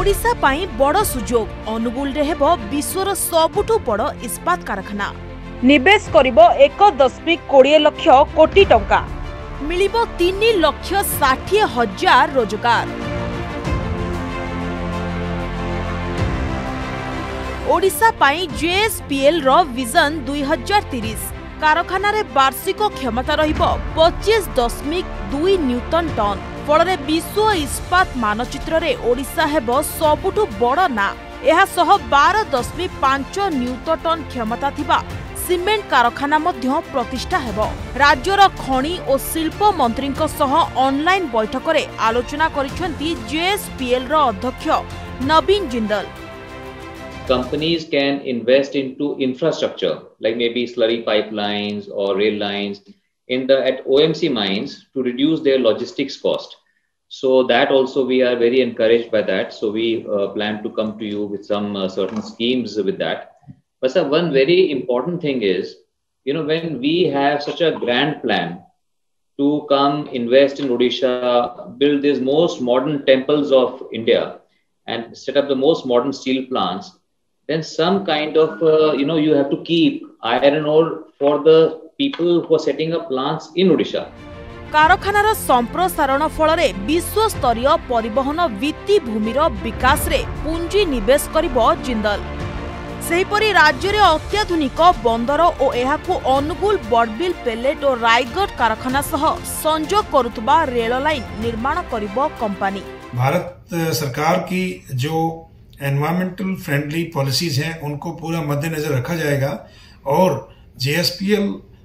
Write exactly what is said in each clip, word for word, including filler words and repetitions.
ओडिशा पाई बड़ सुजोग अनुगुल रे हेबो विश्वर सबुठु बड़ इस्पात कारखाना। निवेश करिबो एक दशमिक कोड़े लक्ष कोटी टंका। मिलिबो तीन लक्ष षाठी हजार रोजगार। ओडिशा पाई जेएसपीएल रो विजन दुई हजार तीस। कारखाना रे वार्षिक क्षमता रहिबो पच्चीस दशमिक दुई न्यूटन टन। फल विश्व इस्पात मानचित्र रे ओडिशा हेबो सबुठु बड़ ना। एहा सह बारह दशमिक पांच न्यूटन टन क्षमता थिबा सीमेंट कारखाना मध्य प्रतिष्ठा हेबो। राज्यर खणी और शिल्प मंत्री सह ऑनलाइन बैठक रे आलोचना करिसेंती जेएसपीएल रो अध्यक्ष नवीन Jindal. Companies can invest into infrastructure like maybe slurry pipelines or rail lines in the at O M C mines to reduce their logistics cost. So that also we are very encouraged by that. So we uh, plan to come to you with some uh, certain schemes with that. But sir, one very important thing is, you know, when we have such a grand plan to come invest in Odisha, build these most modern temples of India and set up the most modern steel plants, then some kind of, uh, you know, you have to keep iron ore for the people who are setting up plants in Odisha. कारखानार संप्रसारण फल विश्व स्तरीय परिवहन भित्तिभूमिर विकास रे पुंजी निवेश करिबो जिंदल। सेहिपरि राज्य रे अत्याधुनिक बंदर और एहाकु अनुगुल बड़बिल पेलेट और रायगढ़ कारखाना सह संजोग करुतबा रेल लाइन निर्माण करिबो कंपनी। भारत सरकार की जो एनवायरमेंटल फ्रेंडली पॉलिसीज हैं उनको पूरा मद्देनजर रखा जाएगा और जेएसपीएल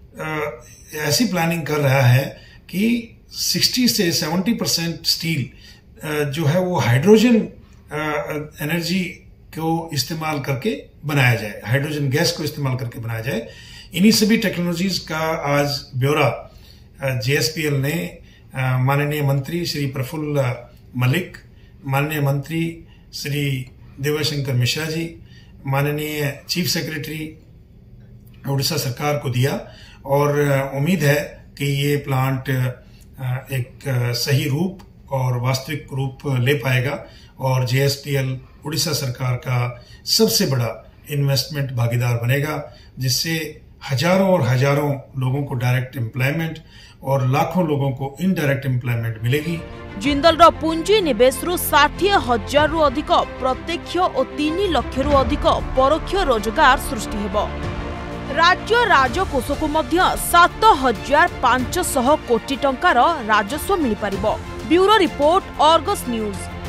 ऐसी प्लानिंग कर रहा है कि साठ से सत्तर परसेंट स्टील जो है वो हाइड्रोजन एनर्जी को इस्तेमाल करके बनाया जाए, हाइड्रोजन गैस को इस्तेमाल करके बनाया जाए। इन्हीं सभी टेक्नोलॉजीज का आज ब्यौरा जेएसपीएल ने माननीय मंत्री श्री प्रफुल्ल मलिक, माननीय मंत्री श्री देवशंकर मिश्रा जी, माननीय चीफ सेक्रेटरी उड़ीसा सरकार को दिया और उम्मीद है कि ये प्लांट एक सही रूप और वास्तविक रूप ले पाएगा और जेएसपीएल उड़ीसा सरकार का सबसे बड़ा इन्वेस्टमेंट भागीदार बनेगा, जिससे हजारों और हजारों लोगों को डायरेक्ट एम्प्लॉयमेंट और लाखों लोगों को इनडायरेक्ट एम्प्लॉयमेंट मिलेगी। जिंदल रो पुंजी निवेश रु षाठी हजार रु अधिक प्रत्यक्ष और तीन लक्ष रु अधिक परोक्ष रोजगार सृष्टि हेबो। राज्य राजकोष को मध्य सात हजार पांच सौ कोटी टंकार राजस्व मिल पारिबो। Bureau report, Argus news.